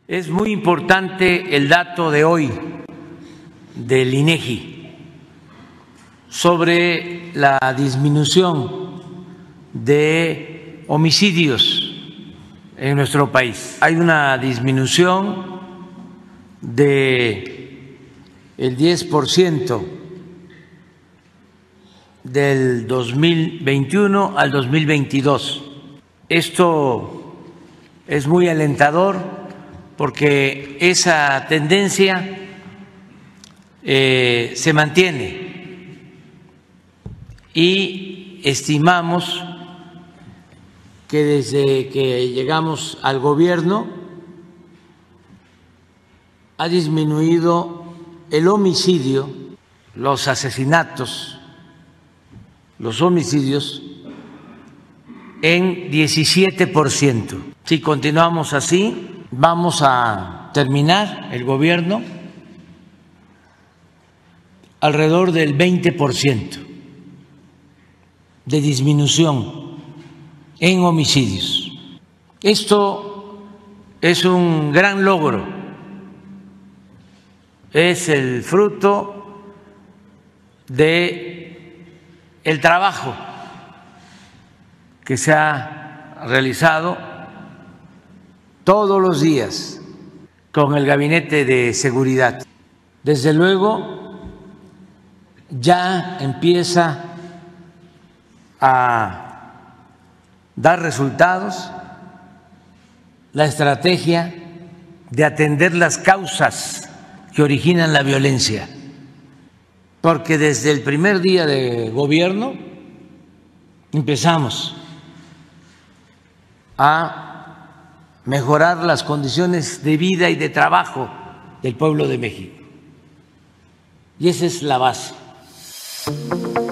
Es muy importante el dato de hoy del INEGI sobre la disminución de homicidios en nuestro país. Hay una disminución de el 10% del 2021 al 2022. Esto es muy alentador porque esa tendencia se mantiene y estimamos que desde que llegamos al gobierno ha disminuido el homicidio, los asesinatos, los homicidios en 17%. Si continuamos así, vamos a terminar el gobierno alrededor del 20% de disminución en homicidios. Esto es un gran logro, es el fruto del trabajo que se ha realizado todos los días con el Gabinete de Seguridad. Desde luego, ya empieza a dar resultados la estrategia de atender las causas que originan la violencia, porque desde el primer día de gobierno empezamos a mejorar las condiciones de vida y de trabajo del pueblo de México. Y esa es la base.